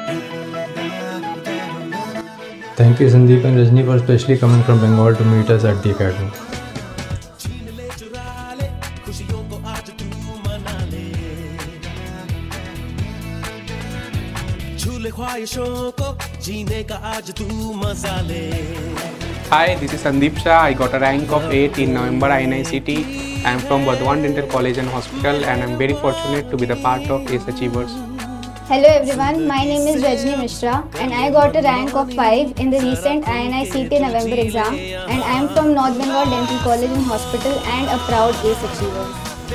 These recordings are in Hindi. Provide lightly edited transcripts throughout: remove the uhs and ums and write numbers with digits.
Thank you Sandeep and Rajni for especially coming from Bengal to meet us at the academy. Hi, this is Sandeep Shah. I got a rank of 8 in November INICT. I am from Burdwan Dental College and Hospital and I am very fortunate to be the part of ACE Achievers. Hello everyone, my name is Rajni Mishra and I got a rank of 5 in the recent INICT November exam and I am from North Bengal Dental College and Hospital and a proud ACE Achiever.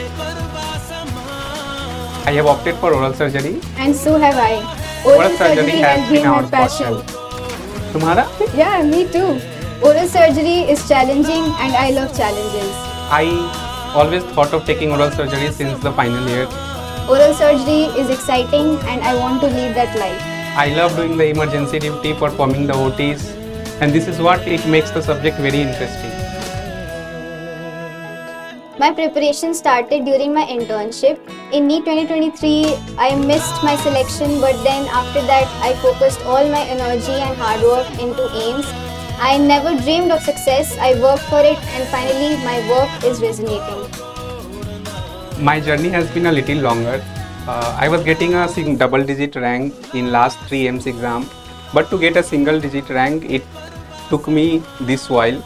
I have opted for oral surgery. And so have I. Oral surgery has been our passion. Tumhara? Yeah, me too. Oral surgery is challenging and I love challenges. I always thought of taking oral surgery since the final year. Oral surgery is exciting and I want to lead that life. I love doing the emergency duty, performing the OTs, and this is what it makes the subject very interesting. My preparation started during my internship. In NEET 2023, I missed my selection, but then after that, I focused all my energy and hard work into AIIMS. I never dreamed of success, I worked for it and finally my work is resonating. My journey has been a little longer. I was getting a double-digit rank in last 3 AIIMS exam, but to get a single-digit rank, it took me this while.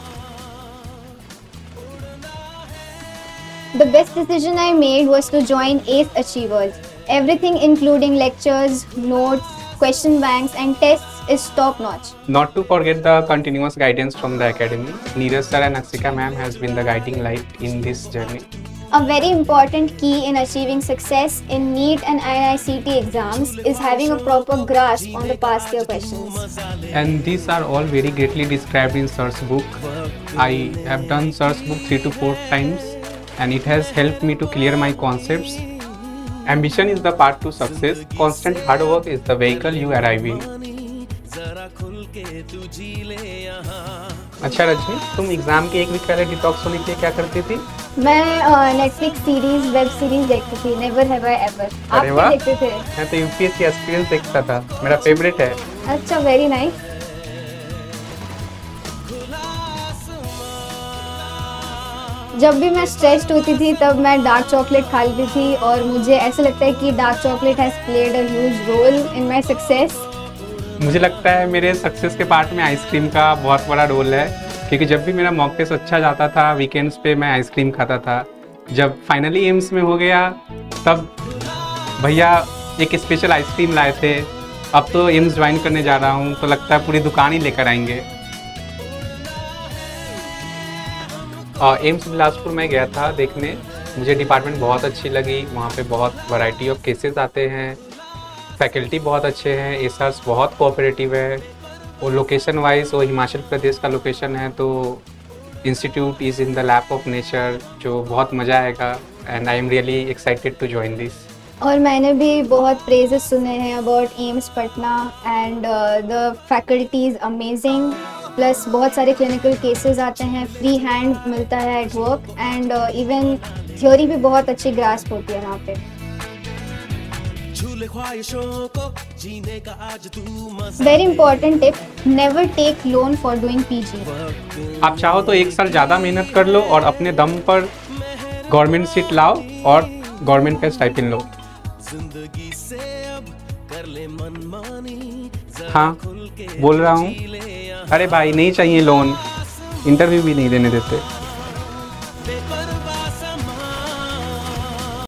The best decision I made was to join ACE Achievers. Everything including lectures, notes, question banks and tests is top-notch. Not to forget the continuous guidance from the academy. Neeraj sir and Aksika ma'am has been the guiding light in this journey. A very important key in achieving success in NEET and INICT exams is having a proper grasp on the past year questions. And these are all very greatly described in sir's book. I have done sir's book 3 to 4 times and it has helped me to clear my concepts. Ambition is the path to success. Constant hard work is the vehicle you arrive in. अच्छा रजनी, तुम एग्जाम के एक वीक पहले डिटॉक्स होने के लिए क्या करती थी? मैं नेटफ्लिक्स सीरीज, वेब सीरीज देखती थी, नेवर हैव आई एवर। आप क्या देखते थे? मैं तो यूपीएससी एक्सपीरियंस देखता था, मेरा फेवरेट है। अच्छा, वेरी नाइस। जब भी मैं स्ट्रेस्ड होती थी तब मैं डार्क चॉकलेट खा लेती थी और मुझे ऐसा लगता है कि dark chocolate has played a huge role in my success. मुझे लगता है मेरे सक्सेस के पार्ट में आइसक्रीम का बहुत बड़ा रोल है, क्योंकि जब भी मेरा मॉक टेस्ट अच्छा जाता था वीकेंड्स पे मैं आइसक्रीम खाता था। जब फाइनली एम्स में हो गया तब भैया एक स्पेशल आइसक्रीम लाए थे। अब तो एम्स ज्वाइन करने जा रहा हूँ तो लगता है पूरी दुकान ही लेकर आएंगे। एम्स बिलासपुर में गया था देखने, मुझे डिपार्टमेंट बहुत अच्छी लगी। वहाँ पे बहुत वैरायटी ऑफ केसेस आते हैं, फैकल्टी बहुत अच्छे हैं, एसर्स बहुत कोऑपरेटिव है। और लोकेशन वाइज वो हिमाचल प्रदेश का लोकेशन है, तो institute is in the lap of nature, जो बहुत मज़ा आएगा and I am really excited to join this. और मैंने भी बहुत प्रेजेस सुने हैं about AIIMS Patna and the faculty is amazing. Plus बहुत सारे क्लिनिकल केसेस आते हैं, फ्री हैंड मिलता है at work and even theory भी बहुत अच्छी ग्रास्प होती है वहाँ पे। Very important tip, never take loan for doing PG. आप चाहो तो 1 साल ज़्यादा मेहनत कर लो और अपने दम पर गवर्नमेंट सीट लाओ और गवर्नमेंट का स्टाइपेंड लो। हाँ, बोल रहा हूँ। अरे भाई, नहीं चाहिए लोन, इंटरव्यू भी नहीं देने देते।